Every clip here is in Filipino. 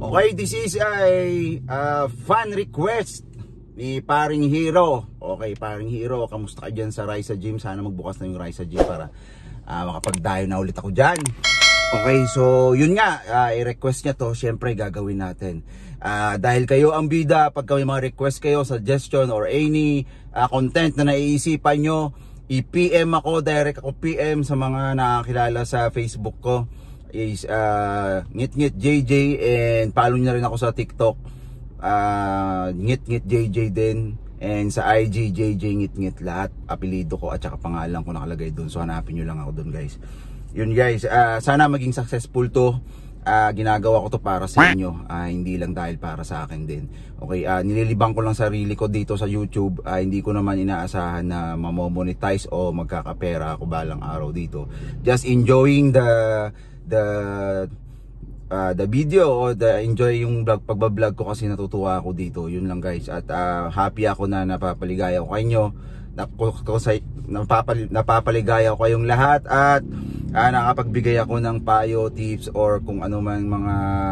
Okay, this is a fan request ni Paring Hero. Okay, Paring Hero, kamusta ka dyan sa Raisa Gym? Sana magbukas na yung Raisa Gym para makapagdayo na ulit ako dyan. Okay, so yun nga, i-request niya to, syempre gagawin natin. Dahil kayo ang bida, pagka may mga request kayo, suggestion or any content na naiisipan nyo, i-PM ako, direct ako PM sa mga nakakilala sa Facebook ko. Is ngitngitjj, and follow nyo na rin ako sa TikTok, ngitngitjj din, and sa IG jjngitngit, lahat apelido ko at saka pangalan ko nakalagay doon, so hanapin nyo lang ako doon guys. Yun guys, sana maging successful to. Ginagawa ko to para sa inyo, hindi lang dahil para sa akin din. Okay, nililibang ko lang sarili ko dito sa YouTube. Hindi ko naman inaasahan na mamomonetize o magkakapera ako balang araw dito. Just enjoying the video o enjoy yung pagbablog ko kasi natutuwa ako dito. Yun lang guys, at happy ako na napapaligaya ko kayo, napapaligaya ko kayong lahat, at nakapagbigay ako ng payo, tips, or kung ano man mga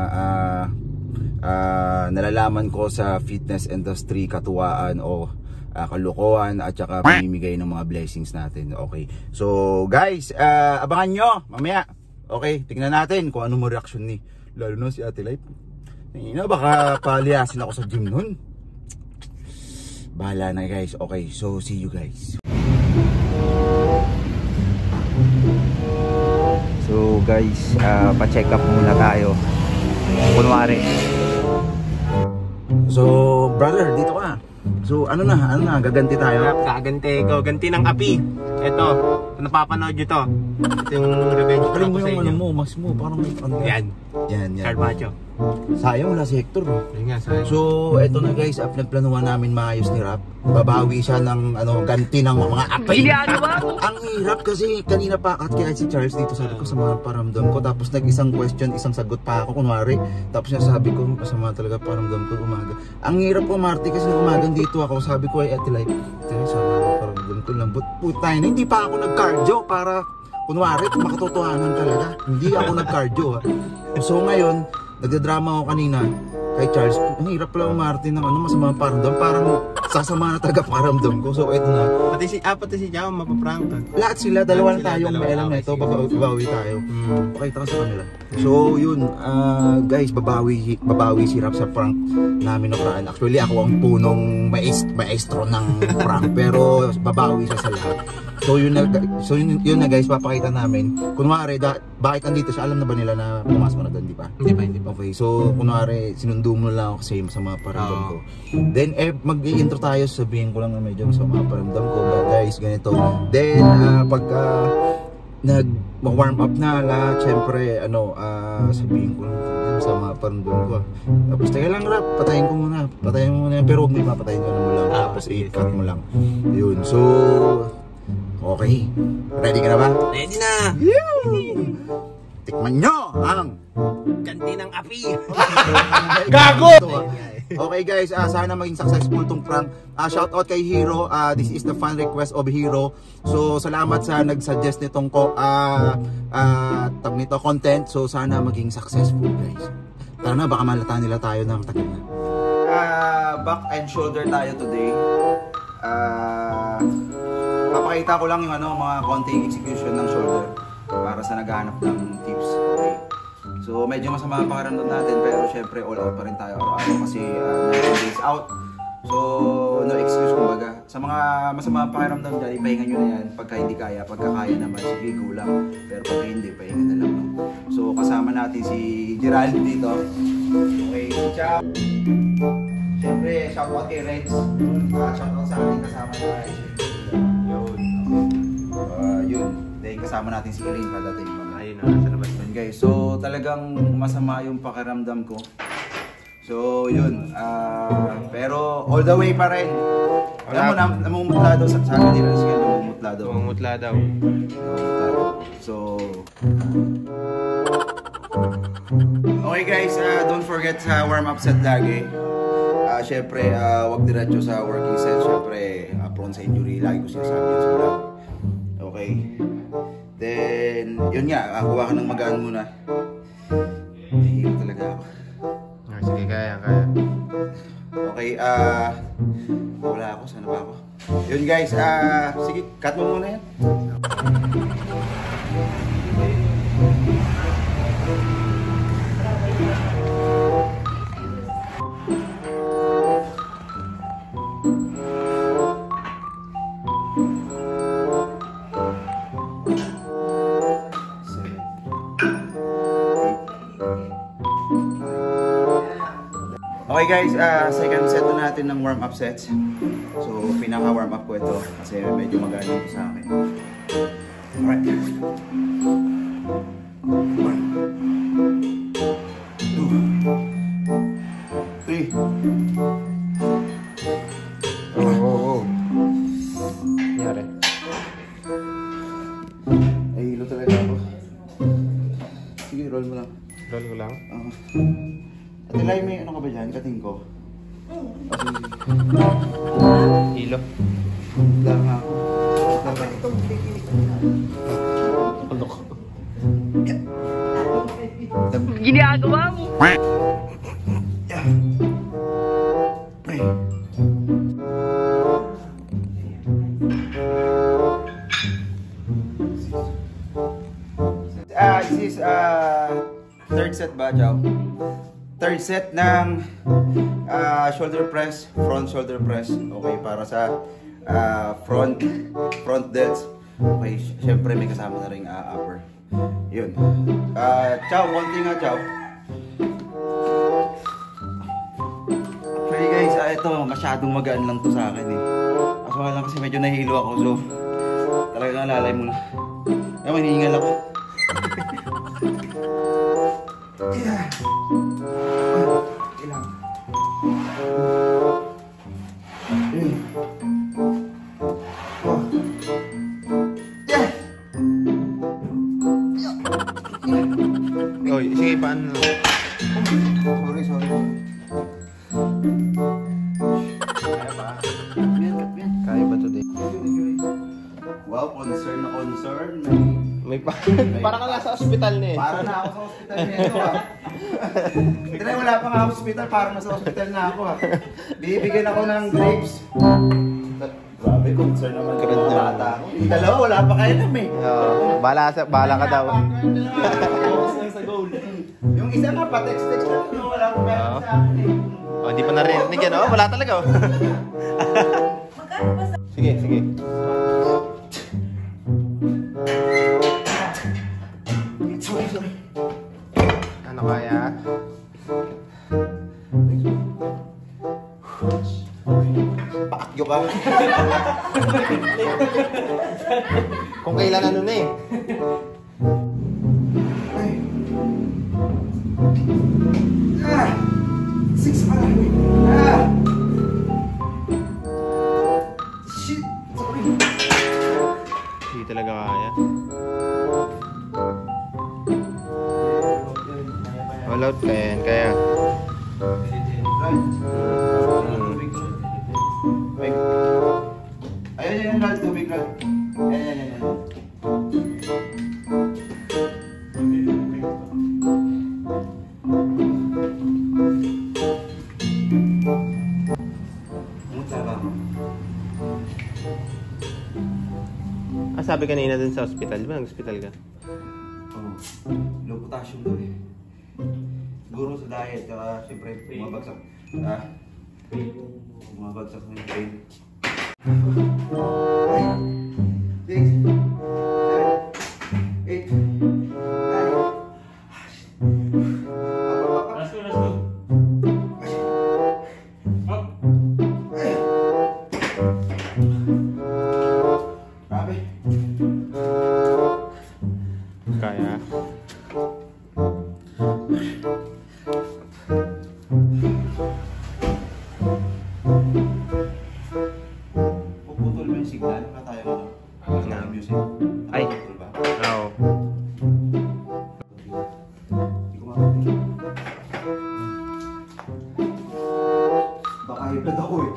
nalalaman ko sa fitness industry, katuwaan o kalukuhan, at saka pamimigay ng mga blessings natin. Okay, so guys, abangan nyo mamaya. Okay, tingnan natin kung ano mo reaction ni, lalo na si Ate Life. Baka paliasin ako sa gym nun. Bahala na guys. Okay, so see you guys. So guys, pa-check up muna tayo. Kunwari. So brother, dito ka. So ano na, gaganti tayo. Gaganti ko, ganti ng api. Ito, napapanood nyo to. Ito yung revenge ko sa inyo. Mas mo, parang ano. Yan. Carpaccio. Sayang wala si Hector. Yun nga, sayang. So eto na guys, nagplanuhan namin maayos ni Rap. Babawi siya ng ganti ng mga api. Ang hirap kasi kanina pa at kaya si Charles dito, sabi ko sa mga paramdam ko, tapos nag-isang question, isang sagot pa ako kunwari. Tapos sabi ko, masama talaga paramdam ko umaga. Ang hirap ko Marty kasi umagang dito ako, sabi ko ay Ate Life, sama paramdam ko lambot. Putay na, hindi pa ako nag-cardio para kunwari makatotohanan talaga. Hindi ako nag-cardio. So ngayon, nagdadrama ako kanina kay Charles. Ang hirap pala Martin ng masama paramdam, parang sasama na talaga paramdam ko. So ito na. Pati si Jao mapaprank ka. Lahat sila, dalawa na tayong may alam na ito, babawi tayo. Pakita ko sa kanila. So yun, guys, babawi si Rap sa prank namin nakaraan. Actually ako ang punong maestro ng prank, pero babawi siya sa lahat. So yun na guys, papakita namin. Kunwari, bakit andito siya? Alam na ba nila na pumasok na doon, di ba? Hindi pa. Okay, so kunwari, sinundo mo lang ako kasi sa mga paramdam ko. Then mag-i-intro tayo, sabihin ko lang na medyo sa mga paramdam ko. But guys, ganito. Then pagka nag-warm up na lahat, syempre sabihin ko lang sa mga paramdam ko. Tapos teka lang Rap, patayin mo muna yan, pero huwag mo ipapatayin ko na mo lang. Tapos i-cut mo lang. Yun, so okay, ready ka na ba? Ready na! Tikman nyo ang ganti ng api! Gago! Okay guys, sana maging successful tong prank. Shout out kay Hero. This is the fan request of Hero. So salamat sa nag-suggest nitong content. So sana maging successful guys. Tara na, baka malata nila tayo ng tagal na. Back and shoulder tayo today. Papakita ko lang yung mga konting execution ng shoulder para sa naghahanap ng tips. Okay. So medyo masama ang pakiramdam natin, pero syempre all out pa rin tayo araw-araw kasi 9 days out. So no excuse kumbaga. Sa mga masama ang pakiramdam dyan, ipahinga nyo na yan pagka hindi kaya. Pagka kaya naman, sige go lang. Pero pagka hindi, pahinga na lang. So kasama natin si Gerald dito. Okay, ciao! Syempre, shout out kay Reds. Shout out sa ating kasama na yun. Then kasama natin si Elaine pagdating mamaya na sa labas yun guys. So talagang masama yung pakiramdam ko. So yun, pero all the way pa rin. Alam mo, namumutla daw sa kanila, namumutla daw. So okay guys, don't forget sa warm up set lagi. Syempre, wag diretso sa working set. Syempre, prone sa injury, lagi ko sinasabi yun sa vlog. Okay. Then, yun nga, kuha ka ng magaan muna. Nahihirap talaga ako. kaya. Okay, wala ako. Sana ba ako? Yun guys, sige, cut mo muna yan. Okay guys, second set na natin ng warm-up sets. So, pinaka-warm-up ko ito kasi medyo magaling ito sa akin. Alright. 1, 2, 3. Oo. Nangyari. Ay, hilo talaga ako. Sige, roll mo lang. Roll ko lang. Atilay, may ano ka ba dyan? Kating ko. Hilo. Lang ako. Ginagawa mo. This is third set ba, Chow? Third set ng shoulder press, front shoulder press. Okay, para sa front delts. Okay, syempre may kasama na ring upper. Yun. Chow, konti nga, Chow. Actually guys, ito masyadong magaan lang to sa akin eh. Kaso nga lang kasi medyo nahihilo ako, so talagang lalay muna. Ay, manihingal ako. Yeah. Ilang. Oy, sige, paano lang? Sorry. Kaya ba? Yan. Kaya ba today? Wow, concern na concern. Para ka nasa ospital na eh. Para na ako sa ospital nito Hindi na wala pa nga ako sa ospital, parang nasa ospital na ako Bibigyan ako ng grapes. Grabe, concern naman ka rin bata ako. Yung dalawa, wala pa kayo nam eh. Bala ka daw. Sa goal. Yung isa nga pa, text lang. Wala pa kayo sa akin eh. Oh, di pa narinig yan. Oh, wala talaga. Oh. Sige. Sorry. Ano kaya? Paakyo ka. Kung kailan ano na eh. Six pa lang. Shit. Sorry. Hindi talaga kaya. All out kaya. Ayan, Rod. Tubig, Rod. Ayan. Sabi kanina dun sa hospital. Di ba nag-hospital ka? Oo. Low potassium doon eh. Siguro sa diet, siyempre bumabagsak. Bumabagsak ng pain. 6, 7, 8, 9. Let's go. Up. Grabe. Kaya. Puputol mo yung signal, wala tayo music. Ay. Puputol ba? Oo. Hindi ko makapit. Baka hibad ako eh.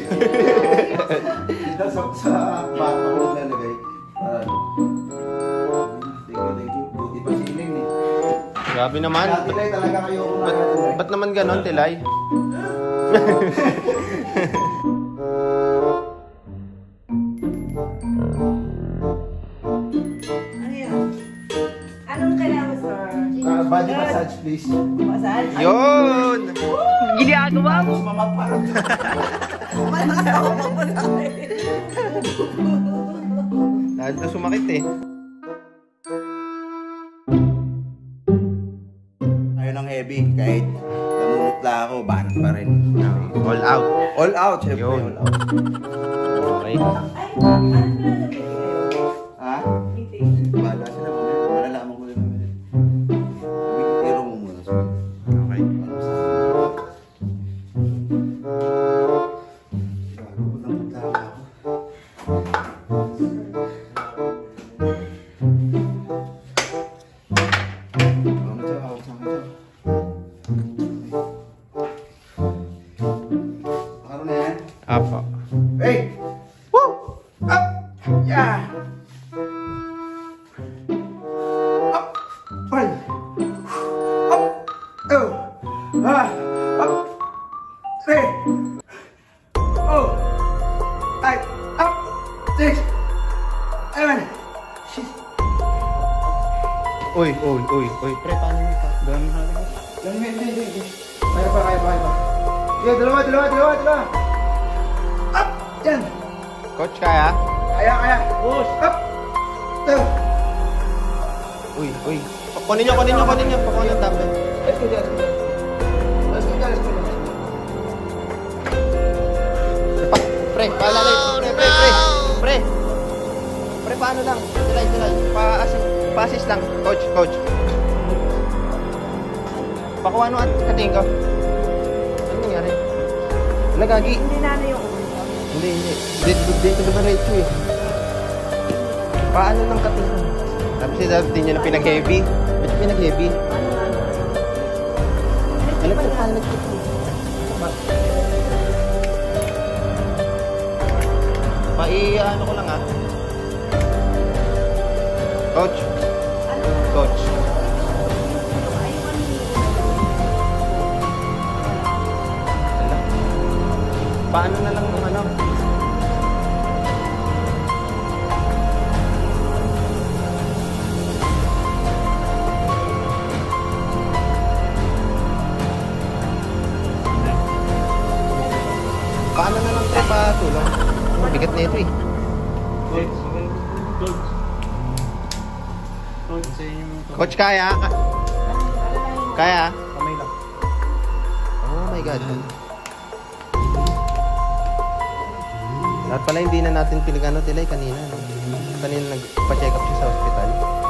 Dito sa bata ko naglalagay. Thank you. Buti pa siling eh. Grabe naman. Tilay talaga kayo. Ba't naman ganon, Tilay? Anong kailangan mo, sir? Body massage, please. Massage? Yun! Ginagawa mo. Malakas ako magpapalaki. Lahat na sumakit eh. Ayaw ng heavy, kahit namumutla ako, banat pa rin. All out. All out, syempre. Yun. All out. Okay. Ay, ano pala na kayo? Ha? Meeting. Bahala sila mamaya. Malalaman ko rin naman. Pero mo muna. Okay. Bago ko lang mutla ako. Apo. Hey! Woo! Up! Yeah! Up! One! Up! Two! Up! Three! Oh! Five! Up! Six! Seven! Uy. Pre, paano mo pa? Hindi. Kaya pa. Okay, dalawa. Up! Yan! Coach, kaya? Kaya. Push! Up! Two! Uy. Kunin nyo. Pakuha ng dumbbell. Let's go. Pre, paalala. Pre, paano lang? Dilay. Pa-assist lang. Coach. Pakuha nung kating ko. Ano nangyari? Nagagi. Hindi na yung Hindi. Dito ba diretso eh? Paano lang kating ko? Tapos hindi nyo na pinag-heavy. Ba't pinag-heavy? Ano pa? Ano ko lang ah. Coach. Paano na lang nung ano? Paano na lang tayo patulong? Bigat na ito eh. Coach, kaya? Kaya? Kamay lang. Oh my God. At pala hindi na natin pinagano tilay kanina. No? Kanina nagpa-check up siya sa hospital.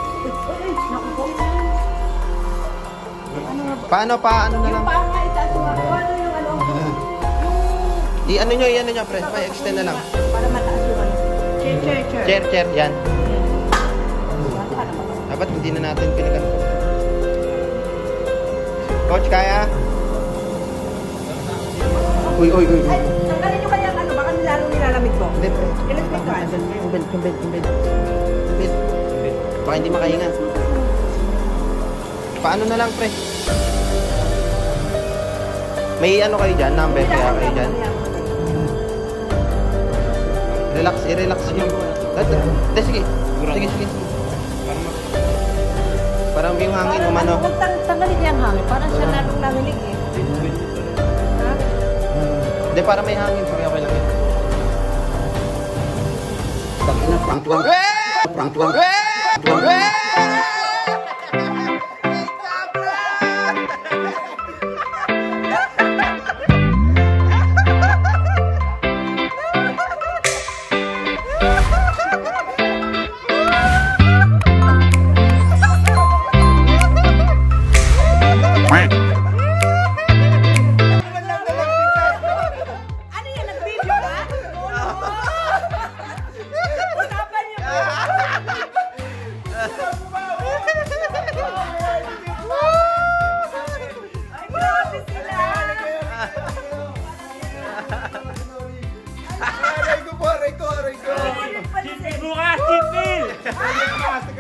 Paano na lang? yung paa nga itaas mo. Ano yung ano? I-ano nyo, pre. Pa-extend na lang. Para mataas yung ano. Chair. Chair, yan. Dapat hindi na natin pinagano. Coach, kaya? Uy. Ay, tanggalin nyo kaya ano, baka nilalamig ko. Hindi, pre. Ilan dito ah? Yung bed. Baka hindi makahinga. Paano na lang, pre? May ano kayo dyan? Number kaya kayo dyan? I-relax nyo. Sige. Parang yung hangin umano. Tanggalin niya ang hangin. Parang siya lalong naminig eh. Ha? Hindi, para may hangin. Pag okay lang yun. Prank tuwang. Ano yan? Nag-video ka? Usapan niyo ba? Ay, grabe sila. Aray ko. Bukas, Chipil!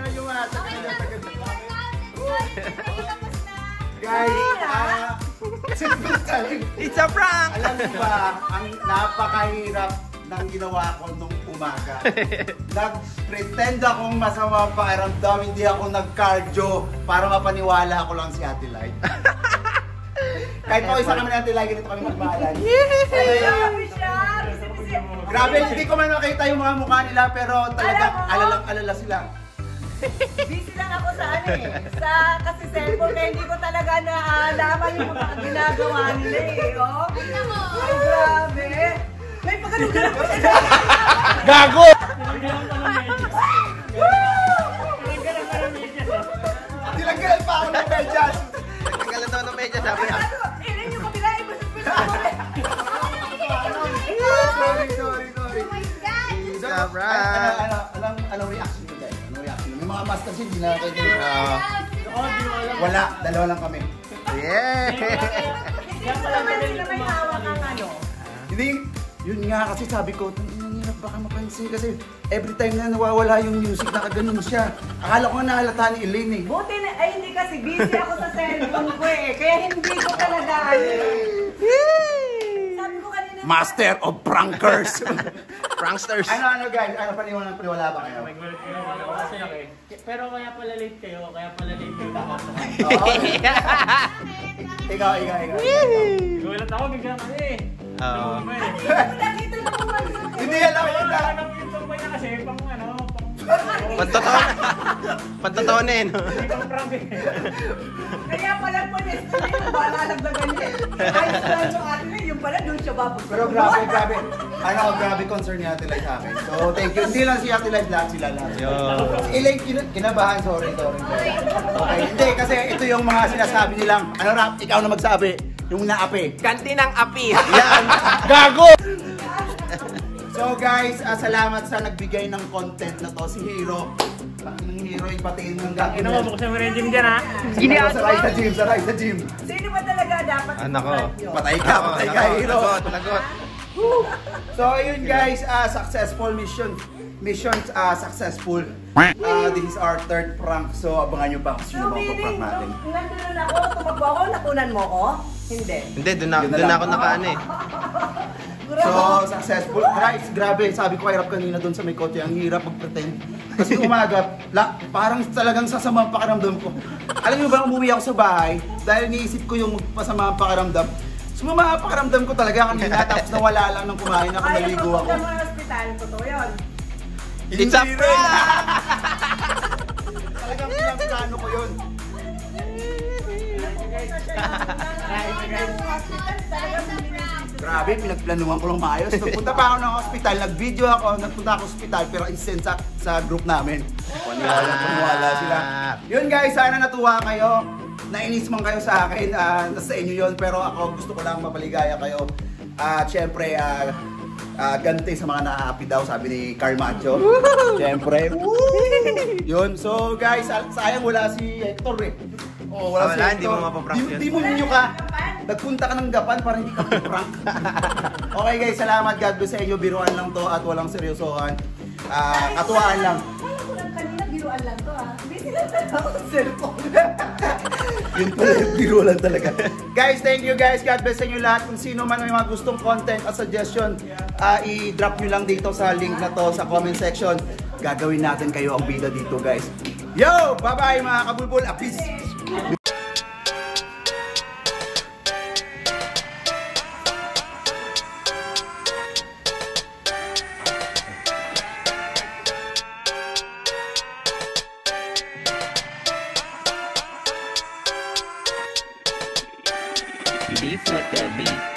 Guys, Simple selling. It's a prank! Alam niyo ba, ang napakahirap ng ginawa ko nung umaga. Nag-pretend akong masama ang pakiramdam, hindi ako nag-cardio para mapaniwala ako lang si Ate Light. Kahit pa isa kami ng Ate Light, ganito kami magmahalan. Grabe, hindi ko man nakita yung mga mukha nila, pero talagang alala sila. Busy lang ako sa kasi cellphone kaya hindi ko talaga naalaman yung mga ginagawa nila eh. Oh. Ay, grabe. May pagkalugan ako sila. Gago! Tilanggalan pa ako ng medyas. Tanggalan daw ng medyas, sabi niya. Ilan yung kabila, ibasipin ako. Sorry. Anong reaction ko guys? Anong reaction? May mga mas kasi hindi na kayo. Wala, dalawa lang kami. Yeah! Hindi ko naman sila may hawak ang ano. Hindi, yun nga kasi sabi ko, hirap baka mapansin kasi every time na nawawala yung music, nakaganon siya. Akala ko nga nahalata ni Elaine eh. Buti na, ay hindi kasi busy ako sa cellphone ko eh. Kaya hindi ko talaga sabi ko kanina. Master of prankers! Pranksters! Ano guys? Ano paniwala ba kayo? Pero kaya pala late kayo ako. Ikaw. Gulat ako, bigyan ka eh. Oo. Nakita na ko man. Hindi yan ako yun Ang YouTube niya kasi, Pantatonin. hindi pang prank eh. Kaya pala po nesto niya yung balalagdagan niya. Ayos lang yung atin eh. Yung pala doon siya babag. Pero grabe. Grabe concern ni Ate Light sa akin. So, thank you. Hindi lang si Ate Light, lahat sila lahat. Yo. Si Elaine, kinabahan. Sorry. Okay, hindi. Kasi ito yung mga sinasabi nilang, ano Rap, ikaw na magsabi. Yung naapi. Kanti ng api. Yan! Gago! So guys, salamat sa nagbigay ng content na to. Si Hero. Ng Hero, ipatiin ng gagawin. Ino mo, buksan mo rin yung gym dyan ha. Saray sa gym. Sino ba talaga dapat Anak ko. Patay ka, Hero. Lagot. So ayun guys, successful mission. Successful. This is our third prank. So abangan nyo pa kung sino mga prank natin. Nandun ako, tumakbo ako, nakunan mo ko? Hindi. Hindi, doon ako nakaano eh. So, successful. Guys, grabe. Sabi ko kay Rap kanina doon sa may kotse, ang hirap mag-pretend. Kasi umaga, parang talagang sasama ang pakiramdam ko. Alam niyo ba, umuwi ako sa bahay dahil niisip ko yung magpasama ang pakiramdam. Sumama ang pakiramdam ko talaga kanina, tapos nawala lang nung kumain ako, naligo ako. Ayaw mo ng hospital, totoo yun. It's a prank! Talagang pinagplano ko yun. Grabe, pinagplanuhan ko lang maayos. Nagpunta pa ako ng hospital, nag-video ako, nagpunta ako sa hospital, pero insent sa group namin. Paniwala sila. Yun guys, sana natuwa kayo. Nainis man kayo sa akin, nasa inyo yun, pero ako gusto ko lang mapaligaya kayo. At syempre, ganti sa mga naaapi daw, sabi ni Carmacho. Syempre. Yun, so guys, sayang wala si Hector eh. Oh, wala si Hector. Hindi mo mapaprank yun. Di mo ninyo ka. Nagpunta ka ng Japan para hindi ka prank. Okay guys, salamat. God bless sa inyo. Biruan lang to at walang seryosohan. Katuwaan lang. Kala ko lang kanina, biruan lang to ha. Busy lang talaga ako sa cellphone. Yun pala yung biro lang talaga. Guys, thank you guys. God bless sa inyo lahat. Kung sino man may mga gustong content at suggestion, i-drop nyo lang dito sa link na to sa comment section. Gagawin natin kayo ang bida dito guys. Yo! Bye-bye mga kabulbul. Peace! Beef with the beat.